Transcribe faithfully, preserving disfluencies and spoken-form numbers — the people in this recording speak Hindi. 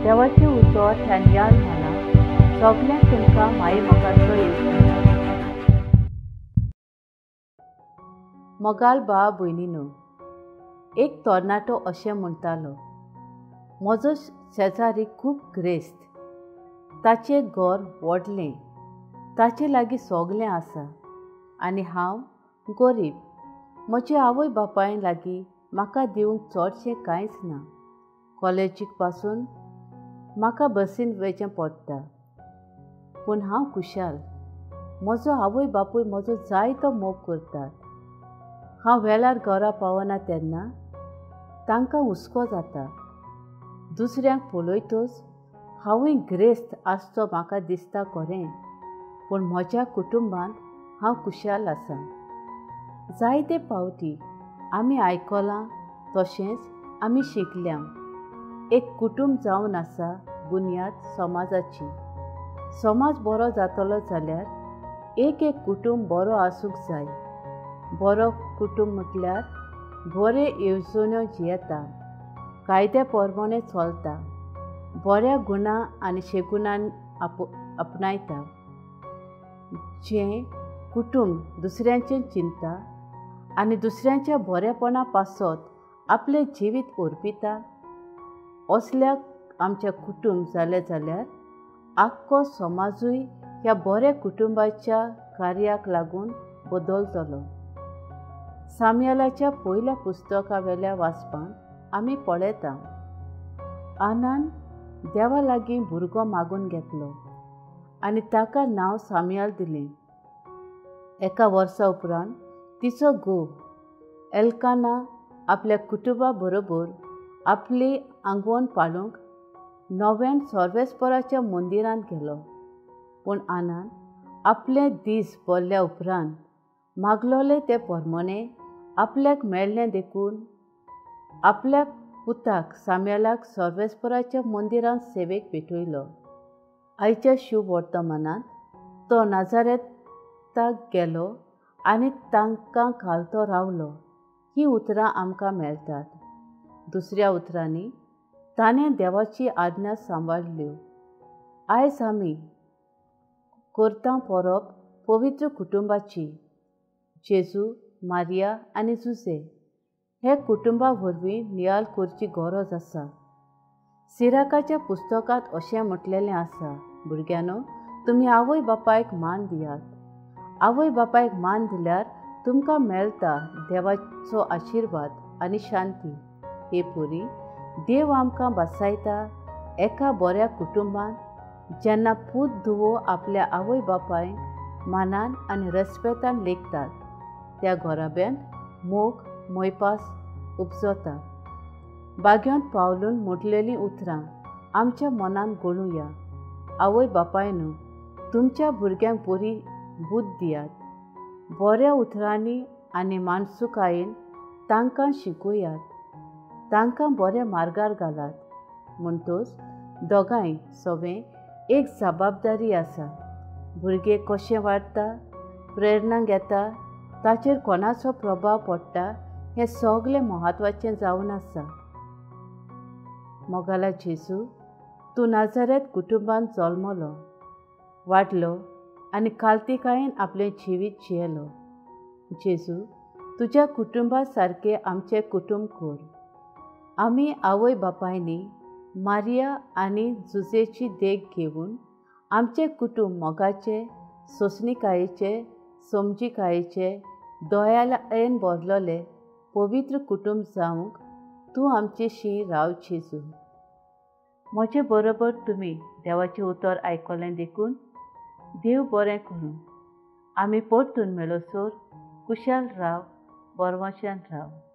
देवाचे उतर ह्या नियाळ मनाक सगळ्यांक तुमकां माये मोगाचो येवजण। मोगाल भाव भयणीनो, एक तरणाटो अशें म्हणटालो, म्हजो शेजारी खूब ग्रेस्त, ताचें घर व्हडलें, ताचे लागीं सगळें आसा आनी हांव गरीब। म्हज्या आवय बापाय लागीं म्हाका दिवंक चडशें कांयच ना। कॉलेजीक पासून म्हाका बसीन वचचें पडटा, पूण हांव खुशाल। म्हजो आवय बापूय म्हजो जायतो मोग करतात। हांव वेळार घरा पावना तेन्ना तांकां हुस्को जाता। दुसऱ्यांक पळयतच हांवूय ग्रेस्त आसचो म्हाका दिसता खरें, पूण म्हज्या कुटुंबांत हांव खुशाल आसां। जायते फावटी आमी आयकलां तशेंच आमी शिकल्या, एक कुटुंब जावन आसा बुन्याद समाजाची। समाज बरो जातलो जाल्यार एक एक कुटुंब बरो आसूंक जाय। बरो कुटुंब म्हटल्यार बरे येवजण्यो जियेता, कायद्या प्रमाणें चलता, बऱ्या गुणां आनी शेगुणांनी आप आपणायता। जें कुटुंब दुसऱ्यांचें चिंतता आनी दुसऱ्यांच्या बरेपणा पासत आपलें जिवीत ओरपिता, असल्याक आमचें कुटुंब जालें जाल्यार आख्खो समाजूय ह्या बऱ्या कुटुंबाच्या कार्याक लागून बदलतलो। साम्यालाच्या पयल्या पुस्तका वेल्या वाचपान आमी पळयता, आनान देवा लागीं भुरगो मागून घेतलो आनी ताका नांव साम्याल दिलें। एका वर्सा उपरांत तिचो घोव एल्काना आपल्या कुटुंबा बरोबर आपली आंगवण पाळूंक नव्यान सर्वेस्पराच्या मंदिरांत गेलो। पूण आनान आपले दीस भरल्या उपरांत मागलोले ते प्रमाणें आपल्याक मेळ्ळें देखून आपल्या पुताक साम्यालाक सर्वेस्पराच्या मंदिरांत सेवेक भेटयलो। आयच्या शुभ वर्तमानांत तो नाजारेताक गेलो आनी तांकां घालतो रावलो ही उतरां आमकां मेळटात। दुसऱ्या उतरांनी ताणें देवाची आज्ञा सांबाळल्यो। आयज आमी करता परब पवित्र कुटुंबाची। जेजू, मारिया आनी जुसे हे कुटुंबा वरवीं नियाळ करची गरज आसा। सिराकाच्या पुस्तकांत अशें म्हटलेलें आसा, भुरग्यांनो, तुमी आवय बापायक मान दियात। आवय बापायक मान दिल्यार तुमकां मेळटा देवाचो आशिर्वाद आनी शांती। हे पोरी, देव आमकां बसायता एका बऱ्या कुटुंबांत जेन्ना पूत धुवो आपल्या आवय बापायक मानान आनी रेस्पेतान लेखतात। त्या घराब्यांत मोग मोयपास उपजता। बाग्यांत पावलून म्हटलेलीं उतरां आमच्या मनान गळुया। आवय बापायनो, तुमच्या भुरग्यांक बरी बूद दियात। बऱ्या उतरांनी आनी मानसूकायेन तांकां शिकयात, तांकां बऱ्या मार्गार घालात। म्हणटच दोगांय सवें एक जबाबदारी आसा। भुरगे कशें वाडटा, प्रेरणा घेता, ताचेर कोणाचो प्रभाव पडटा हें सगळें म्हत्वाचें जावन आसा। मोगाला जेजू, तूं नाजारेत कुटुंबांत जल्मलो, वाडलो आनी काल्तिकायेन आपलें जिवीत जियेलो। जेजू, तुज्या कुटुंबा सारकें आमचें कुटुंब कर। आमी आवय बापायनी मारिया आनी जुजेची देख घेवन आमचें कुटुंब मोगाचें, सोंसणीकायेचें, समजीकायेचें, दयाळेन भरलोलें पवित्र कुटुंब जावंक तूं आमचेशी राव जेजू। म्हजे बरोबर तुमी देवाचें उतर आयकलें देखून देव बरें करूं। आमी परतून मेळोसर कुशाल राव, बरवशान राव।